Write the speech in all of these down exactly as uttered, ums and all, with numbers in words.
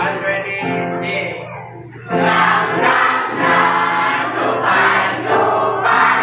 One, ready, sing. Lang, lang, lang, lupan, lupan.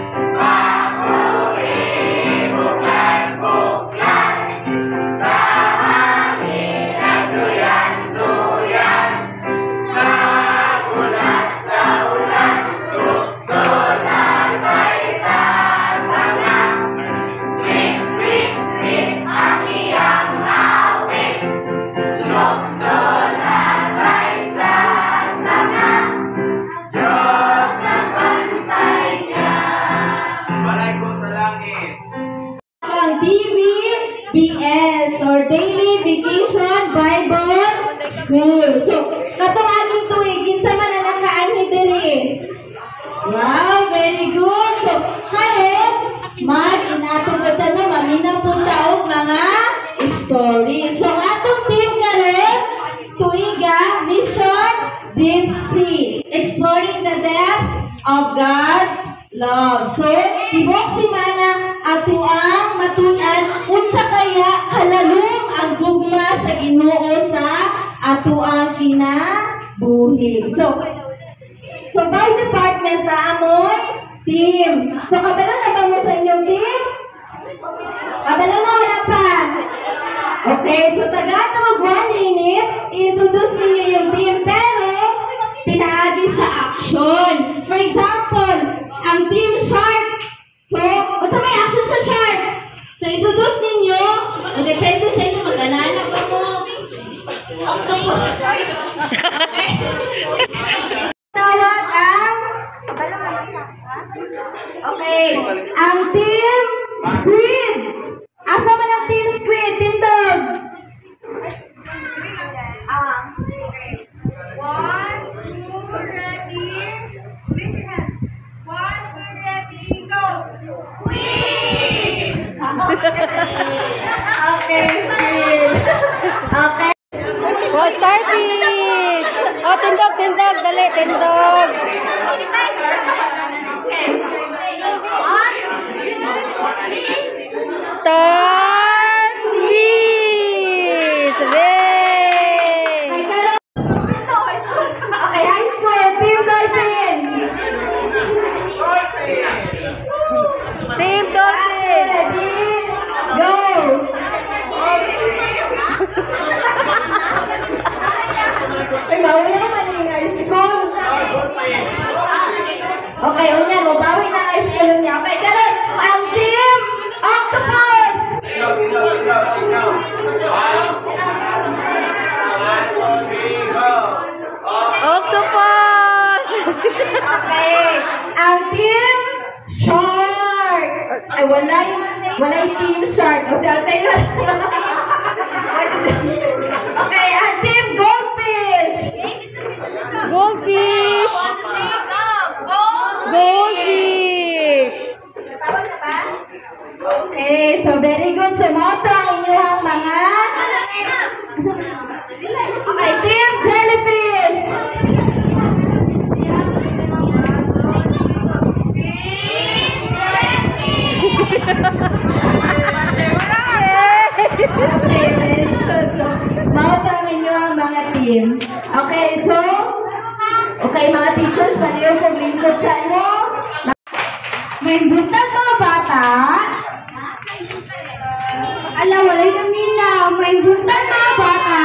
Mabuhay, buklan, buklan. Sa hangin at duyan, duyan. Nagulat sa ulan, tukso labay sa sanga. Ring, ring, ring, ang iyang awit. Tukso labay sa sanga. Diyos ang pantay niya. Malay ko sa langit. Ang D B B S or Daily Vacation Bible School. So, katong aming tuig, kinsa man ang nakaanhi diri. Wow, very good. So, karon mag-inatong gata na mamina punta og mga story. So, atong team karon tuiga mission Deep Sea, exploring the depths of God's love. So, tibok si mana ato ang matunan unsa kaya kalalom ang gugma sa Ginoo sa ato ang kinabuhi. So, so by department ra amon team. So, kabalo na ba mo sa inyong team? Kabalo na wala pa? Okay, so taga na mag one minute, i-introduce ninyo yung team, pero pinaagi sa action. For example, ang team shark. So, basta may action sa shark. So, introduce ninyo, o depende sa inyo, mag-anana ba mo? Octopus. Tawag ang, okay, ang team squid. Asa man ang team squid? Tindog. Ah. One, two, ready. Raise your hands. One, two, ready, go. Squid. Okay, squid. Okay. Oh, starfish! Oh, tindog, tindog, dali, tindog. Starfish! Yay! Okay, high school, team dolphin. Team dolphin! Ready, go. Ay, mauya man yung high school. Okay, unya, mabawi na high school niya. Okay, karon, ang team octopus. Octopus! Okay, ang team shark. Ay, walay, walay team shark. O, siya tayo. Okay, ang team goldfish. Goldfish! Goldfish! Okay, so very good. So, mo ito ang inyong mga... Okay, team jellyfish. Okay, very good. So, mo ito ang inyong mga team. Okay, so... Okay, mga teachers, paliw kong lingkod sa inyo. May buntag mga bata. Alam, walay na mila. May buntag mga bata.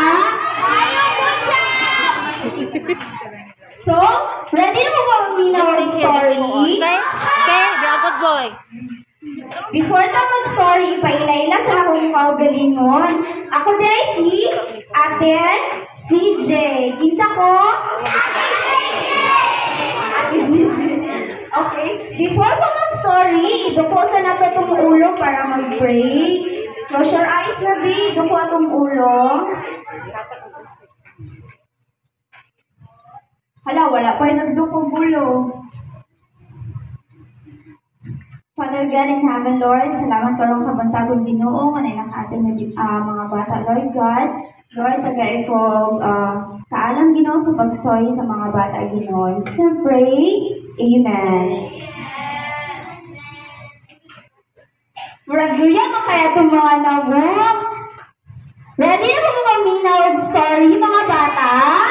So, ready na mo ba mamina ng story? Okay? Okay, be a good boy. Before na mag-story, paila-ila sa akong kaugalingon. Ako din si Ate C J. Kinsa ko? Ate G J. Okay. Before ko mag-story, idukosa na ito itong ulo para mag-pray. Close your eyes na, B. Iduko itong ulo. Hala, wala pa yung nagdukong ulo. Father God in heaven, Lord, salamat karong kabantagong Ginoo nga nakating uh, mga bata, Lord God. Lord, tagay ko uh, kaalam Ginoo sa pagsoy sa mga bata, Ginoo. So pray, Amen. Murag luya mo kaya itong mga nabok. Ready na po mga minaw og story, mga bata?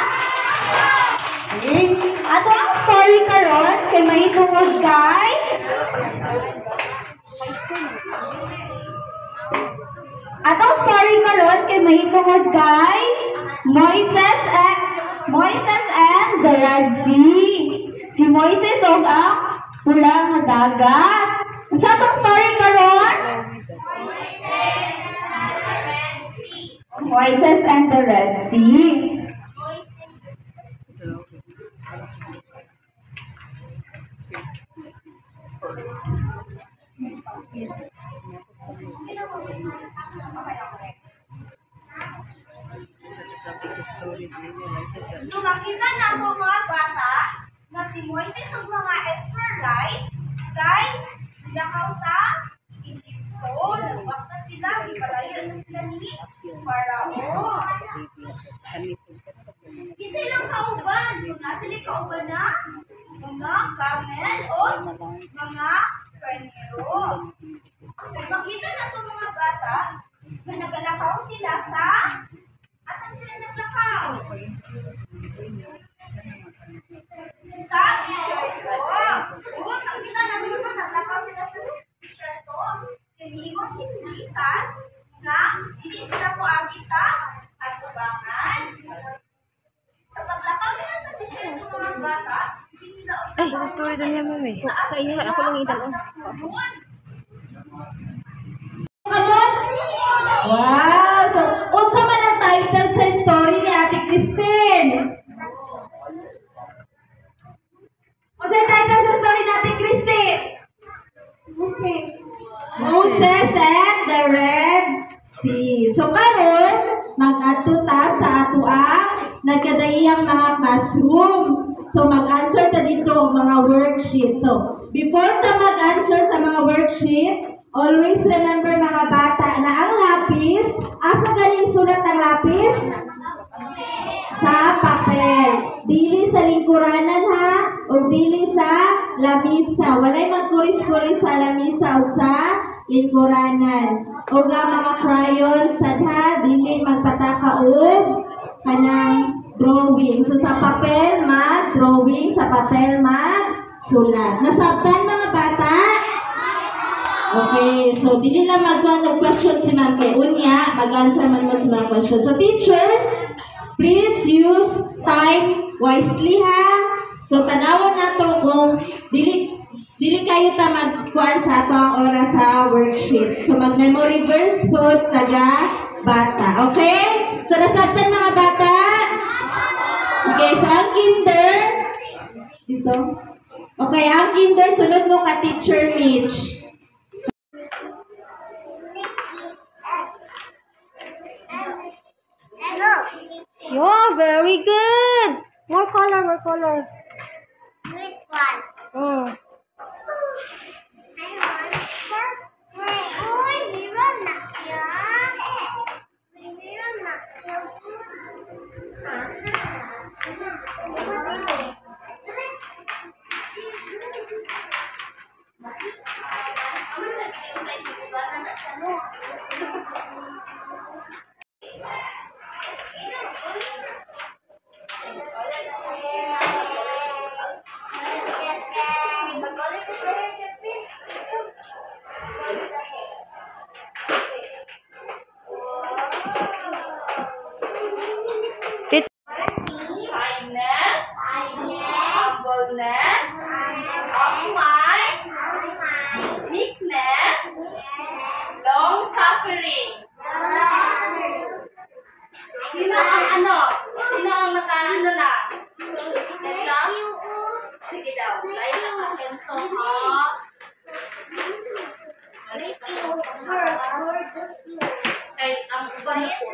Okay. Ato ang story karon kay mahitungod kay Atong story karon kay mahitungod kay Moises and Moises and the Red Sea. Si Moises og ang pula nga dagat. Sa atong story karon? Moises and the Red Sea. So makita na mo mga bata na si Moises ug mga Israelites kay nakaw sa Egypto. Basta sila gipalayo na sila ni Farao. Isa lang kauban. So nasa li kauban na mga camel o mga karnero. Kaya makita na ito mga bata na nagalakaw sila sa asan sila naglakaw? Sa Israel. Oo, nakita namin naman naglakaw sila sa Israel. Sinimot si Jesus na hindi sila po agi sa atubangan. Sa paglakaw nila sa Israel mga bata, hindi nila Ay, sa story doon niya, mami. Sa iyo, ako lang itan. Wow! So, unsa man ang title sa story ni Ate Christine? Unsa ang title sa story ni Ate Christine? Moses and the Red Sea. So, karon mag-adto ta sa ato ang nagkadaiyang mga classroom. So, mag-answer ta dito ang mga worksheet. So, before ta mag-answer sa mga worksheet, always remember mga bata na ang lapis, asa galing sulat ang lapis? Sa papel. Dili sa lingkuranan ha, o dili sa lamisa. Walay magkuris-kuris sa lamisa o sa lingkuranan. O nga mga crayons ha, dili magpataka o kanang drawing. So sa papel mag-drawing, sa papel mag-sulat. Nasabtan mga bata? Okay, so dili lang magkuhan ng question si Ma'am kay unya, mag-answer man mo sa mga question. So teachers, please use time wisely ha. So tanawon nato kung dili dili kayo ta magkuhan sa ato ang oras sa worksheet. So mag-memory verse po taga bata. Okay? So nasabtan mga bata? Okay, so ang kinder dito. Okay, ang kinder sunod mo ka Teacher Mitch. Yeah, very good. More color, more color. Which one? Oh. Uy, meron na siya. Meron na siya. Kindness, humbleness, of mind, meekness, long suffering. Sino ang ano? Sino ang nakaano na? Exam? Sige daw. Lain na akin. So, ha? Ay, ang uban ko.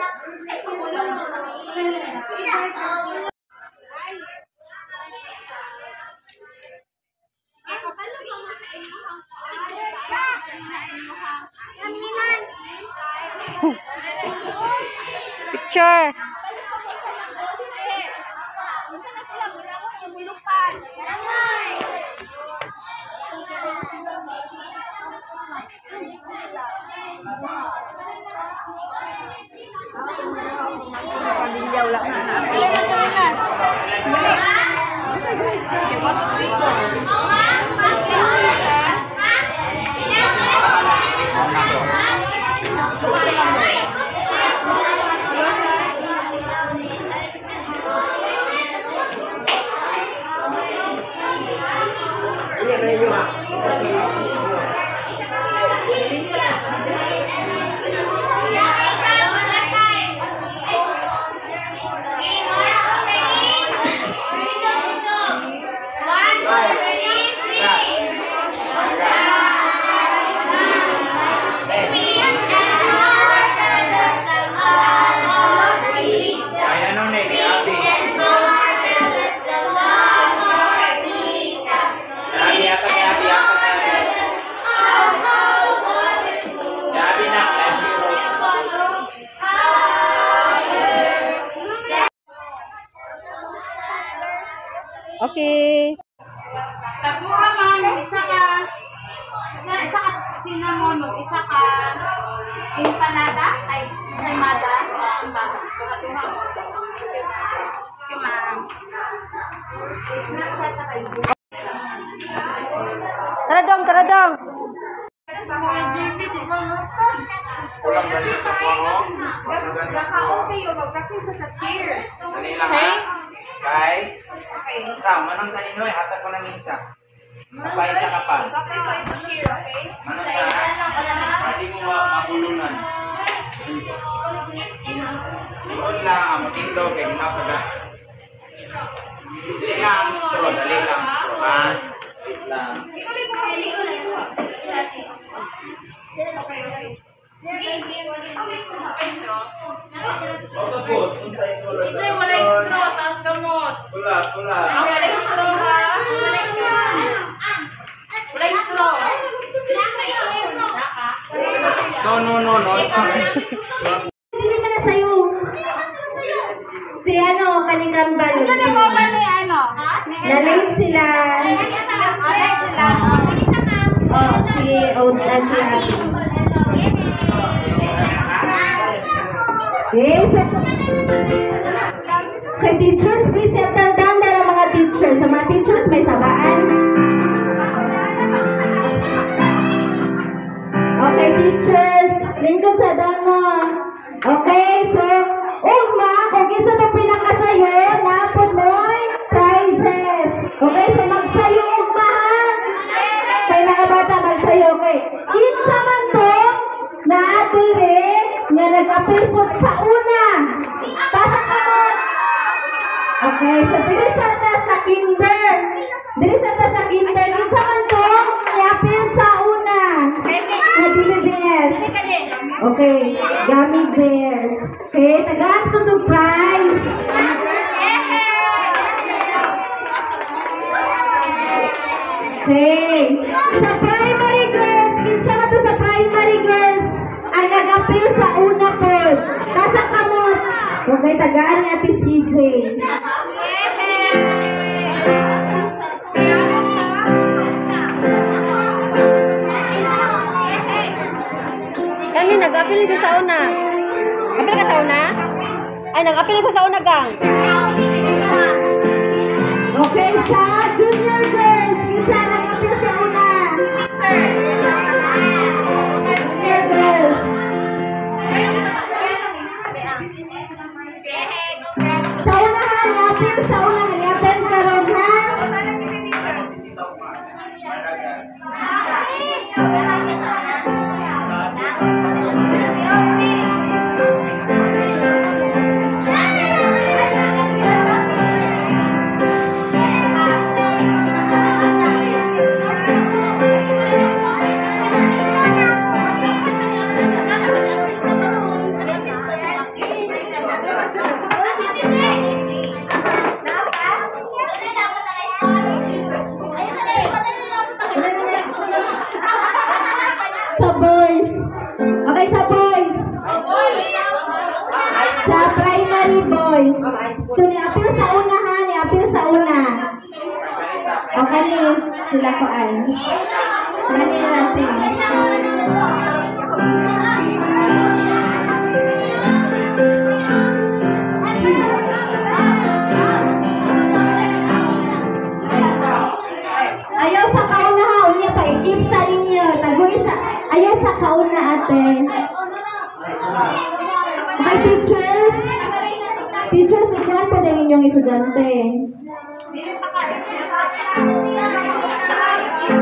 Picture. Wow. Okay. Tatura man, mag-isa ka. Isa, isa ka cinnamon, mag-isa ka empanada, ay ensaymada. Ang bata. Tatura mo. Okay, ma'am. Tara dong, tara dong. Kuya J P, di ba mo? Kulang dali sa kuwango. Gaka-okay o mag-practice sa chair. Dali lang Okay? ha. Guys, Okay. Sam, manong kanino eh, hatag ko ng isa. Sabay sa kapan. Practice sa sa chair, okay? Manong sa, hindi mo ma- mabulunan. Please. Ikaw lang, ang matindog, kaya ginapa ka. Dali lang ang straw, dali lang ang straw, ha? Wait lang. Autobus, unsay straw. Isa'y walay straw, taas gamot. Pula, pula. Ah, walay straw ha? Walay straw. No, no, no, no. Hindi mo na sa'yo. Si ano, kaninang balon. Saan yung mga ni ano? Na-late sila. Alay sila. Oh, si Oda siya. Okay, so, kay teachers, please settle down na lang mga teachers. Sa mga teachers, may sabaan. Okay, teachers, lingkod sa damo. Okay, so, ugma, kung isa na pinakasayo, napod mo'y prizes. Okay, so magsayo, ugma ha. Kay mga bata, magsayo, okay. Kinsa man to, naatire, nga nag-apil po sa una. Pasok ka mo. Okay, so dili sa ta sa kinder. Dili sa ta sa kinder. Kinsa man to, nag-apil sa una. Na dili bears. Okay, gummy bears. Okay, tagaan ko to prize. Okay, sa primary girls, kinsa man to sa primary girls, ang nag-apil sa una po. Kasa kamot. Okay, tagaan ni Ate C J. Kani nag-apil sa sauna. Apil ka sauna? Ay, nag-apil sa sauna gang. Okay, sa junior girls, kinsa nag-apil sa una? Junior girls. Sa unahan, apil sa una, apil karon ha? Sa boys. Okay, sa boys. Sa primary boys. So, ni-apil sa una ha, ni-apil sa una. O, kani, sila ko ay. Kani natin. Ayaw sa kauna ha, unya pa, ikip sa ninyo. Tagoy sa, ayaw sa kauna ate. Okay, teachers. Teachers, iklan pa din inyong estudyante.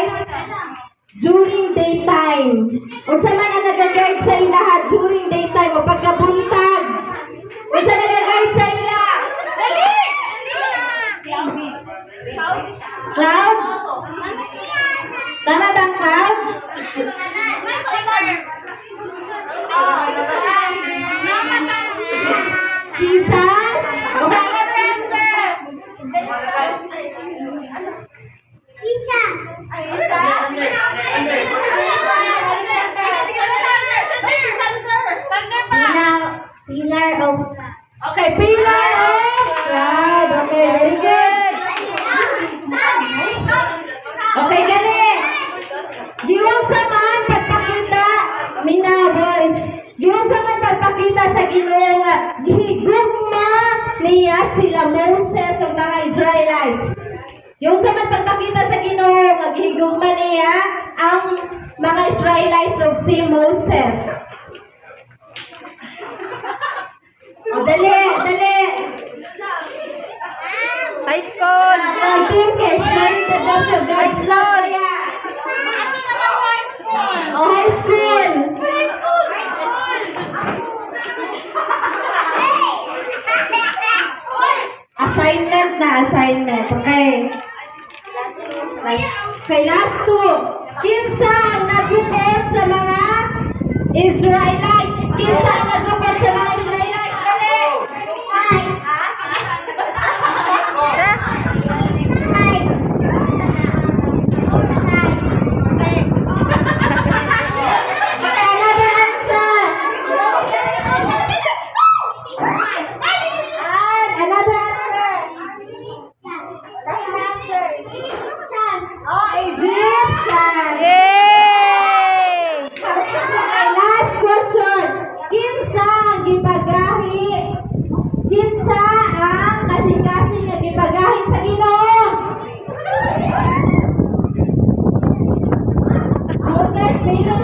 Israelites during daytime. Unsa man ang nag-guide sa ilaha during daytime o pagkabuntag? Unsa nag-guide sa ila? Dali! Cloud? Tama bang cloud? Jesus? Okay. Pillar of Okay, pillar of cloud. Okay, very good. Okay, gani. Giwang sa man pagpakita, mina boys. Giwang sa man pagpakita sa Ginoo nga gihigugma niya sila Moses ug mga Israelites. Yung sa man pagpakita sa Ginoo nga gihigugma niya ang mga Israelites ug si Moses. O dali, dali. High school. Ang Turkish, Married the Dogs of God's Lord. O high school. high school. High school. Assignment na, assignment. Okay. Okay, last two. Kinsa ang nagukod sa mga Israelites? Kinsa ang nagukod sa mga Israelites? Dali. Another answer. And another answer. Oh, Egyptian. Yay! Okay, last question. Kinsa ang gipagahi? Kinsa ang kasing-kasing nga gipagahi sa Ginoo? Moses, Pharaoh.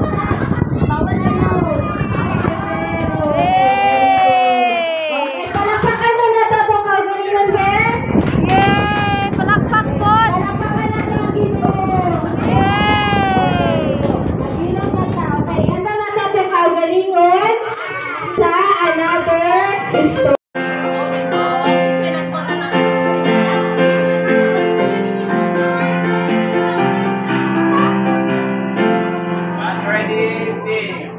Okay, palakpakan mo na ito kung kagalingan, Ben. Yay! Palakpak po! Palakpakan na ng Ginoo. Yay! Nagilang na ta. Okay, handa na sa ito kagalingon sa another story. Not ready, sing.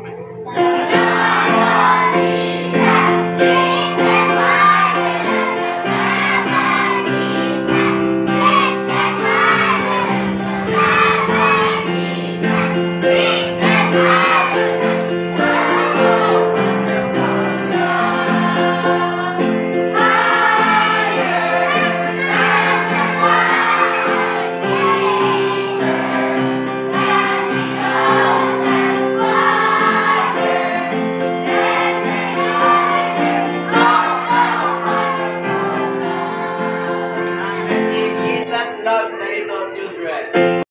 Jesus loves the little children.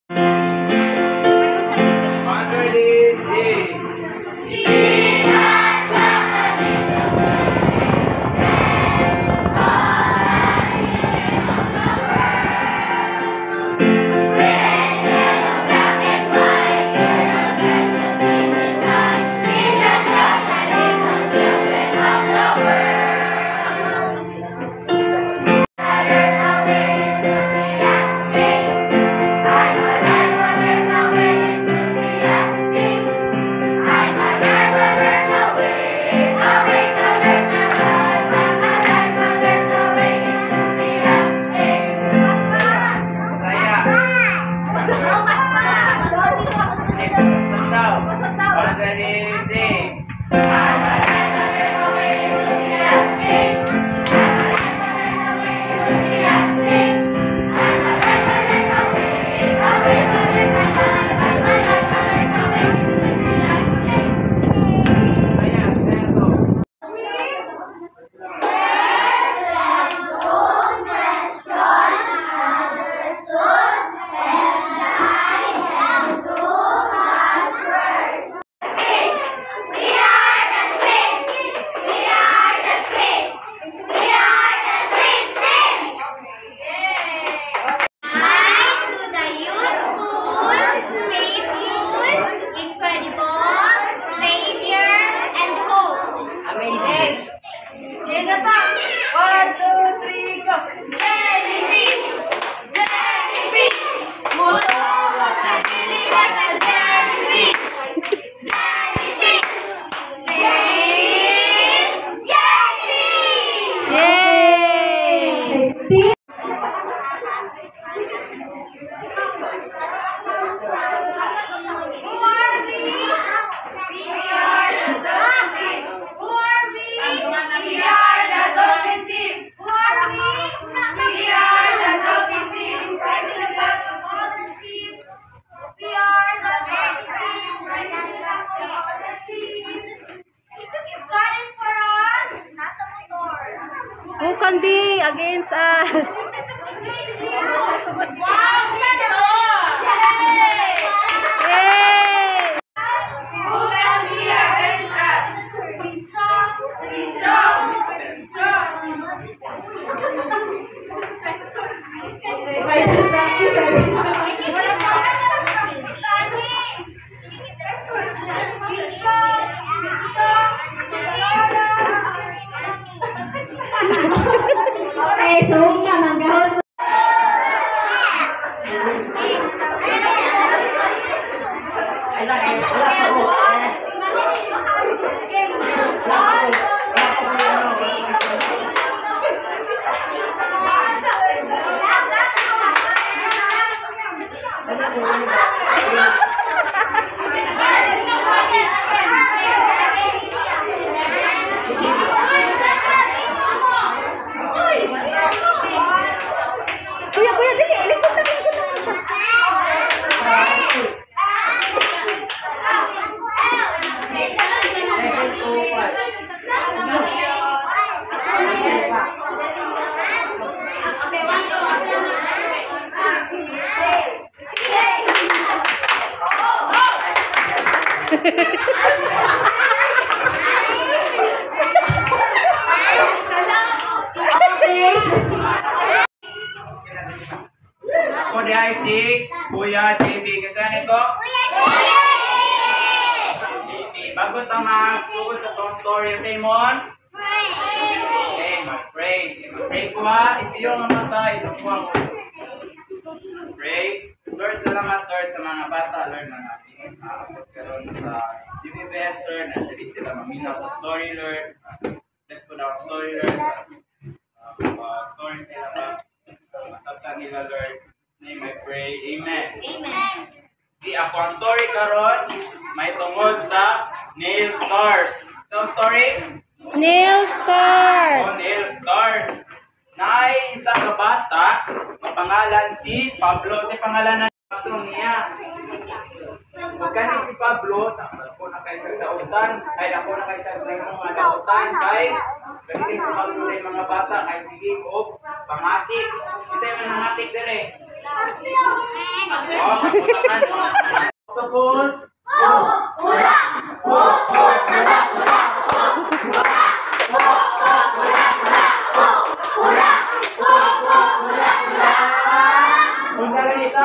Not ready, sing. Saya. Not ready, sing. Saya, Pedro. We are the Burundi against us. Wow, Sando! Yay! Who can be against us? Be strong, be strong, be Okay, so nga, manggahon. Kuya, kuya, dali. Likod na kayo. Okay, one, two. Ako di ay si Kuya J B. Kasi ito? J B. Bago ito mag-sugod sa itong story sa Simon. Okay, mag-pray. Mag-pray ko ha. Ito yung namatay. Ito po ang pray. Lord, salamat Lord sa mga bata. Lord, na natin nakakot karoon sa D B B S, Lord. Nandali sila maminaw sa story, Lord. Bless ko na ang story, Lord. Uh, story sila ba? Masabtan nila, Lord. Name I pray. Amen. Amen. Di ako ang story karon may tungod sa nail scars. So, story? Nail O, scars. nail scars. Naay isa ka bata, mapangalan si Pablo. Si pangalan na ito niya. Magkani si Pablo, ako na kay sa dautan, ay ako na kay sa mga dautan, kay kasi si Pablo ay mga bata, kay sige o pangatik. Kasi may nangatik din eh. Oh, magputakan. Octopus. Kung sa ganita,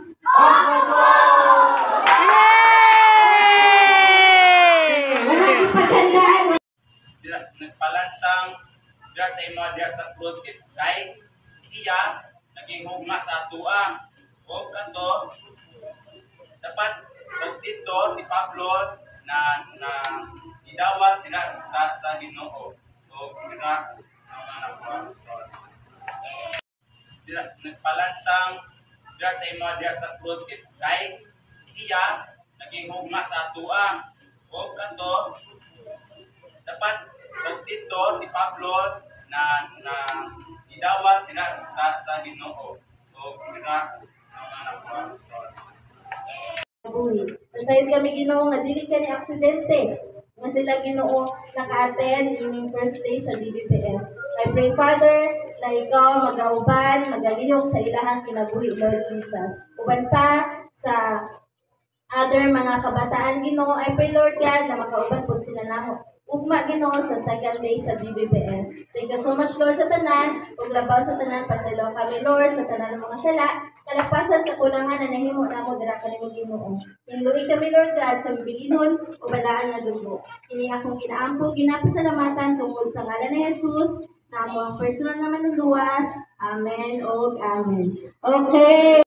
Yay! Paghandaan. Dira nagpalansang dira sa imo dira sa cross kit kay siya naging hugma sa atua o kanto dapat og dito si Pablo na na idawat dira sa sa Ginoo o dira ang anak dira nagpalansang dira sa imo dira sa cross kit kay siya naging hugma sa atua o kanto dapat og dito si Pablo na na idawat dira sa sa Ginoo o dira ang anak Nasayod kami Ginoo nga dili ka ni aksidente. Nga sila Ginoo naka-attend ining first day sa D B P S. I pray Father na ikaw magauban, magalihok sa ilahang kinabuhi Lord Jesus. Uban pa sa other mga kabataan Ginoo, I pray Lord God na makauban po sila namo. Ugma Ginoo sa second day sa D B P S. Thank you so much Lord sa tanan, ug labaw sa tanan pasaylo kami Lord sa tanan ng mga sala, kalagpasan sa kulangan na nahimo namo dira kanimo Ginoo. Hinluwi kami Lord God sa bibinon o balaan nga dugo. Kini akong ginaampo, ginapasalamatan tungkol sa ngalan ni Jesus, na mo ang personal naman ng luwas. Amen o amen. Okay.